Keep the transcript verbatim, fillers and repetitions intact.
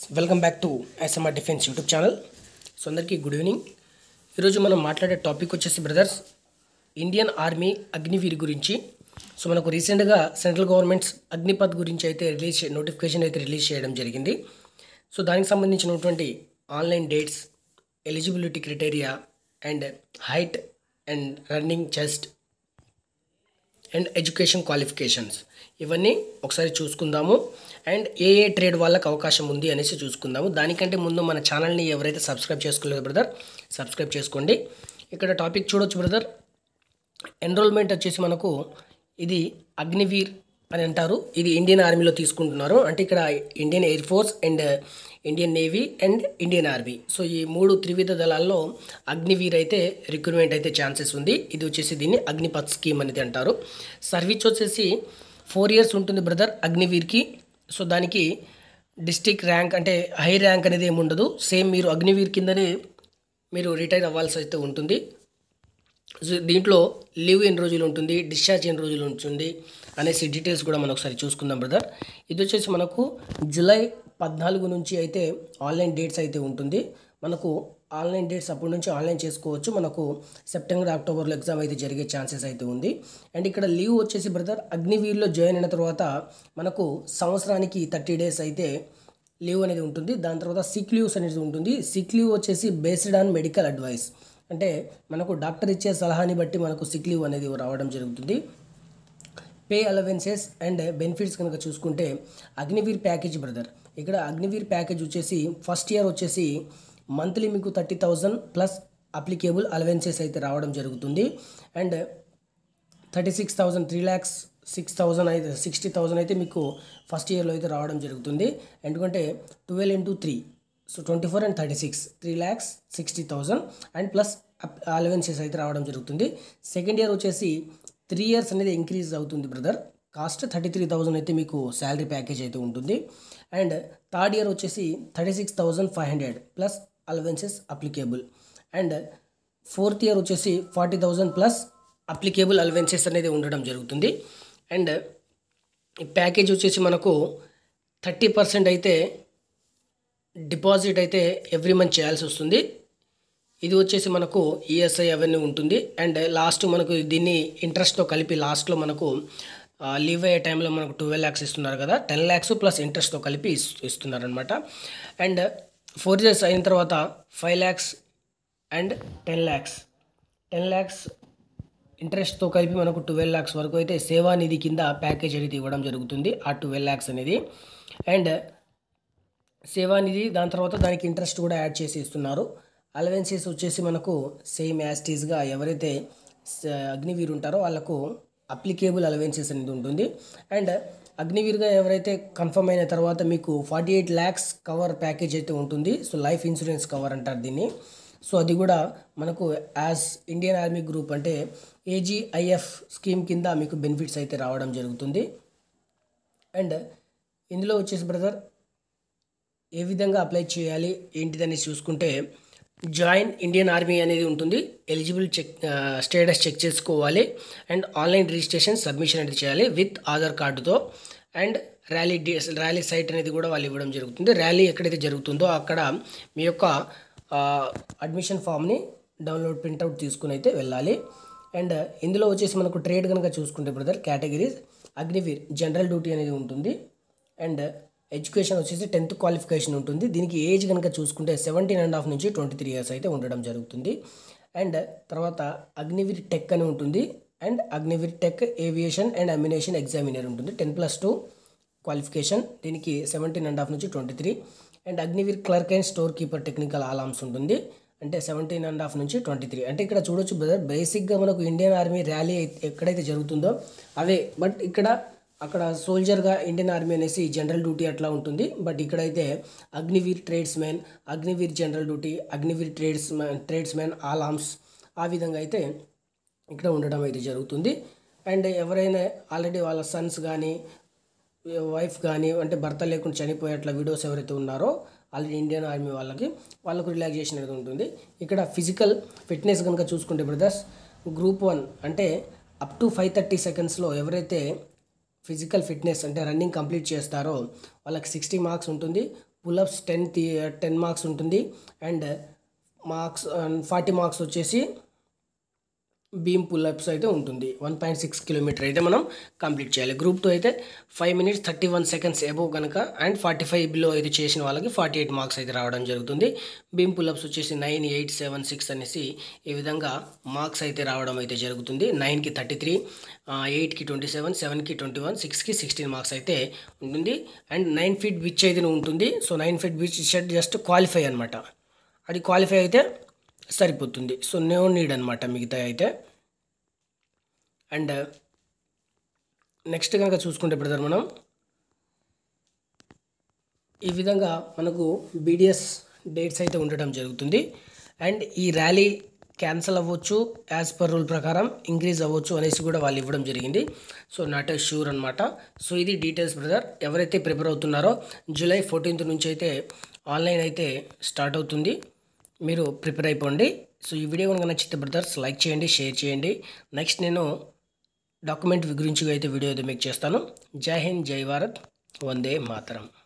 Welcome back to SMR defence YouTube channel. So అందరికీ good evening. ఈరోజు మనం మాట్లాడే టాపిక్ వచ్చేసి బ్రదర్స్ ఇండియన్ ఆర్మీ అగ్నివీర్ గురించి. సో మనకు రీసెంట్గా సెంట్రల్ గవర్నమెంట్స్ అగ్నిపథ్ గురించి అయితే రిలీజ్ నోటిఫికేషన్ అయితే రిలీజ్ చేయడం జరిగింది. సో దానికి సంబంధించినటువంటి online dates, eligibility criteria and height and running chest and education qualifications ఇవన్నీ ఒకసారి చూసుకుందాము. అండ్ ఏ ఏ ట్రేడ్ వాళ్ళకి అవకాశం ఉంది అనేసి చూసుకుందాము. దానికంటే ముందు మన ఛానల్ని ఎవరైతే సబ్స్క్రైబ్ చేసుకోలేదో బ్రదర్ సబ్స్క్రైబ్ చేసుకోండి. ఇక్కడ టాపిక్ చూడొచ్చు బ్రదర్. ఎన్రోల్మెంట్ వచ్చేసి మనకు ఇది అగ్నివీర్ అని అంటారు. ఇది ఇండియన్ ఆర్మీలో తీసుకుంటున్నారు. అంటే ఇక్కడ Indian air force and Indian navy and Indian army, so ఈ మూడు త్రివిధ దళాల్లో అగ్నివీర్ అయితే రిక్రూట్మెంట్ అయితే ఛాన్సెస్ ఉంది. ఇది వచ్చేసి దీన్ని అగ్నిపథ్ స్కీమ్ అనేది అంటారు. సర్వీస్ వచ్చేసి ఫోర్ ఇయర్స్ ఉంటుంది బ్రదర్ అగ్నివీర్కి. సో దానికి డిస్ట్రిక్ట్ ర్యాంక్ అంటే హై ర్యాంక్ అనేది ఏమి ఉండదు. సేమ్ మీరు అగ్నివీర్ కిందనే మీరు రిటైర్ అవ్వాల్సి అయితే ఉంటుంది. దీంట్లో లీవ్ ఎన్ని రోజులు ఉంటుంది, డిశ్చార్జ్ ఎన్ని రోజులు ఉంటుంది అనేసి డీటెయిల్స్ కూడా మనం ఒకసారి చూసుకుందాం బ్రదర్. ఇది వచ్చేసి మనకు జూలై పద్నాలుగు నుంచి అయితే ఆన్లైన్ డేట్స్ అయితే ఉంటుంది. మనకు ఆన్లైన్ డేట్స్ అప్పటి నుంచి ఆన్లైన్ చేసుకోవచ్చు. మనకు సెప్టెంబర్ అక్టోబర్లో ఎగ్జామ్ అయితే జరిగే ఛాన్సెస్ అయితే ఉంది. అండ్ ఇక్కడ లీవ్ వచ్చేసి బ్రదర్ అగ్నివీర్లో జాయిన్ అయిన తర్వాత మనకు సంవత్సరానికి థర్టీ డేస్ అయితే లీవ్ అనేది ఉంటుంది. దాని తర్వాత సిక్ లీవ్స్ అనేది ఉంటుంది. సిక్ లీవ్ వచ్చేసి బేస్డ్ ఆన్ మెడికల్ అడ్వైస్, అంటే మనకు డాక్టర్ ఇచ్చే సలహాని బట్టి మనకు సిక్ లీవ్ అనేది రావడం జరుగుతుంది. పే అలవెన్సెస్ అండ్ బెనిఫిట్స్ కనుక చూసుకుంటే అగ్నివీర్ ప్యాకేజ్ బ్రదర్, ఇక్కడ అగ్నివీర్ ప్యాకేజ్ వచ్చేసి ఫస్ట్ ఇయర్ వచ్చేసి మంత్లీ మీకు thirty thousand plus applicable allowances అయితే రావడం జరుగుతుంది. And thirty six thousand three lakhs six thousand అయితే సిక్స్టీ థౌజండ్ అయితే మీకు ఫస్ట్ ఇయర్లో అయితే రావడం జరుగుతుంది. ఎందుకంటే twelve into three so twenty four and thirty six three lakhs sixty thousand and plus allowances అయితే రావడం జరుగుతుంది. సెకండ్ ఇయర్ వచ్చేసి త్రీ ఇయర్స్ అనేది ఇంక్రీజ్ అవుతుంది brother. Cost thirty three thousand అయితే మీకు శాలరీ ప్యాకేజ్ అయితే ఉంటుంది. అండ్ థర్డ్ ఇయర్ వచ్చేసి thirty six thousand five hundred plus allowances applicable. And fourth year వచ్చేసి forty thousand plus applicable allowances అనేది ఉండడం జరుగుతుంది. అండ్ ఈ ప్యాకేజ్ వచ్చేసి మనకు థర్టీ పర్సెంట్ అయితే డిపాజిట్ అయితే ఎవ్రీ మంత్ చేయాల్సి వస్తుంది. ఇది వచ్చేసి మనకు ఈఎస్ఐ అవన్నీ ఉంటుంది. అండ్ లాస్ట్ మనకు దీన్ని ఇంట్రెస్ట్తో కలిపి లాస్ట్లో మనకు లీవ్ అయ్యే టైంలో మనకు ట్వెల్వ్ ల్యాక్స్ ఇస్తున్నారు కదా, టెన్ ల్యాక్స్ ప్లస్ ఇంట్రెస్ట్తో కలిపి ఇస్తున్నారు అనమాట. అండ్ ఫోర్ ఇయర్స్ అయిన తర్వాత five lakhs and ten lakhs ten lakhs ఇంట్రెస్ట్తో కలిపి మనకు ట్వెల్వ్ ల్యాక్స్ వరకు అయితే సేవానిధి కింద ప్యాకేజ్ అనేది ఇవ్వడం జరుగుతుంది. ఆ ట్వెల్వ్ ల్యాక్స్ అనేది అండ్ సేవానిధి దాని తర్వాత దానికి ఇంట్రెస్ట్ కూడా యాడ్ చేసి ఇస్తున్నారు. అలవెన్సెస్ వచ్చేసి మనకు సేమ్ యాస్టీస్గా ఎవరైతే అగ్నివీర్ ఉంటారో వాళ్ళకు అప్లికేబుల్ అలవెన్సెస్ అనేది ఉంటుంది. అండ్ అగ్నివీర్గా ఎవరైతే కన్ఫర్మ్ అయిన తర్వాత మీకు forty eight lakhs cover package అయితే ఉంటుంది. సో లైఫ్ ఇన్సూరెన్స్ కవర్ అంటారు దీన్ని. సో అది కూడా మనకు యాజ్ ఇండియన్ ఆర్మీ గ్రూప్ అంటే ఏజీఐఎఫ్ స్కీమ్ కింద మీకు బెనిఫిట్స్ అయితే రావడం జరుగుతుంది. అండ్ ఇందులో వచ్చేసి బ్రదర్ ఏ విధంగా అప్లై చేయాలి ఏంటిదని చూసుకుంటే జాయిన్ ఇండియన్ ఆర్మీ అనేది ఉంటుంది. ఎలిజిబుల్ చెక్ స్టేటస్ చెక్ చేసుకోవాలి. అండ్ ఆన్లైన్ రిజిస్ట్రేషన్ సబ్మిషన్ అనేది చేయాలి విత్ ఆధార్ కార్డుతో. And rally D rally site అనేది కూడా వాళ్ళు ఇవ్వడం జరుగుతుంది. ర్యాలీ ఎక్కడైతే జరుగుతుందో అక్కడ మీ యొక్క అడ్మిషన్ ఫామ్ని డౌన్లోడ్ ప్రింట్అవుట్ తీసుకుని అయితే వెళ్ళాలి. అండ్ ఇందులో వచ్చేసి మనకు ట్రేడ్ కనుక చూసుకుంటే brother categories Agniveer general duty అనేది ఉంటుంది. అండ్ ఎడ్యుకేషన్ వచ్చేసి టెన్త్ క్వాలిఫికేషన్ ఉంటుంది. దీనికి ఏజ్ కనుక చూసుకుంటే సెవెంటీన్ అండ్ హాఫ్ నుంచి ట్వంటీ త్రీ ఇయర్స్ అయితే ఉండడం జరుగుతుంది. అండ్ తర్వాత అగ్నివీర్ టెక్ అని ఉంటుంది. And Agniveer tech aviation and ammunition examiner ఉంటుంది. టెన్ ప్లస్ టూ క్వాలిఫికేషన్, దీనికి సెవెంటీన్ అండ్ హాఫ్ నుంచి twenty three. And Agniveer clerk and store keeper technical all arms ఉంటుంది. అంటే సెవెంటీన్ అండ్ హాఫ్ నుంచి ట్వంటీ త్రీ. అంటే ఇక్కడ చూడొచ్చు బ్రదర్ బేసిక్గా మనకు ఇండియన్ ఆర్మీ ర్యాలీ ఎక్కడైతే జరుగుతుందో అవే, బట్ ఇక్కడ అక్కడ సోల్జర్గా ఇండియన్ ఆర్మీ అనేసి జనరల్ డ్యూటీ అట్లా ఉంటుంది. బట్ ఇక్కడైతే Agniveer tradesman, Agniveer general duty, Agniveer tradesman tradesman all arms ఆ విధంగా అయితే ఇక్కడ ఉండడం అయితే జరుగుతుంది. అండ్ ఎవరైనా ఆల్రెడీ వాళ్ళ సన్స్ కానీ వైఫ్ కానీ అంటే భర్త లేకుండా చనిపోయే అట్లా విడోస్ ఎవరైతే ఉన్నారో ఆల్రెడీ ఇండియన్ ఆర్మీ వాళ్ళకి వాళ్ళకు రిలాక్సేషన్ అనేది ఉంటుంది. ఇక్కడ ఫిజికల్ ఫిట్నెస్ కనుక చూసుకుంటే బ్రదర్స్ గ్రూప్ వన్ అంటే అప్ టు ఫైవ్ థర్టీ సెకండ్స్లో ఎవరైతే ఫిజికల్ ఫిట్నెస్ అంటే రన్నింగ్ కంప్లీట్ చేస్తారో వాళ్ళకి సిక్స్టీ మార్క్స్ ఉంటుంది. పులప్స్ టెన్ తీ టెన్ మార్క్స్ ఉంటుంది. అండ్ మార్క్స్ ఫార్టీ మార్క్స్ వచ్చేసి బీమ్ పుల్అప్స్ అయితే ఉంటుంది. వన్ పాయింట్ సిక్స్ కిలోమీటర్ అయితే మనం కంప్లీట్ చేయాలి. గ్రూప్ టూ అయితే five minutes thirty one seconds above కనుక అండ్ ఫార్టీ ఫైవ్ బిలో అయితే చేసిన వాళ్ళకి ఫార్టీ ఎయిట్ మార్క్స్ అయితే రావడం జరుగుతుంది. బీమ్ పుల్అప్స్ వచ్చేసి నైన్ ఎయిట్ సెవెన్ సిక్స్ అనేసి ఈ విధంగా మార్క్స్ అయితే రావడం అయితే జరుగుతుంది. నైన్కి థర్టీ త్రీ ఎయిట్కి ట్వంటీ సెవెన్ సెవెన్కి ట్వంటీ వన్ సిక్స్కి సిక్స్టీన్ మార్క్స్ అయితే ఉంటుంది. అండ్ నైన్ ఫీట్ బిచ్ అయితే ఉంటుంది. So nine feet ditch should just qualify అనమాట. అది క్వాలిఫై అయితే సరిపోతుంది. సో నో నీడ్ అనమాట మిగతా అయితే. అండ్ నెక్స్ట్ కనుక చూసుకుంటే బ్రదర్ మనం ఈ విధంగా మనకు బీడిఎస్ డేట్స్ అయితే ఉండటం జరుగుతుంది. అండ్ ఈ ర్యాలీ క్యాన్సిల్ అవ్వచ్చు, యాజ్ పర్ రూల్ ప్రకారం ఇంక్రీజ్ అవ్వచ్చు అనేసి కూడా వాళ్ళు ఇవ్వడం జరిగింది. సో నాట్ ఏ షూర్ అనమాట. సో ఇది డీటెయిల్స్ బ్రదర్. ఎవరైతే ప్రిపేర్ అవుతున్నారో జూలై ఫోర్టీన్త్ నుంచి అయితే ఆన్లైన్ అయితే స్టార్ట్ అవుతుంది. మీరు ప్రిపేర్ అయిపోండి. సో ఈ వీడియో కనుక నచ్చితే బ్రదర్స్ లైక్ చేయండి, షేర్ చేయండి. నెక్స్ట్ నేను డాక్యుమెంట్ గురించి అయితే వీడియో అయితే మేక్ చేస్తాను. జై హింద్, జై భారత్, వందే మాతరం.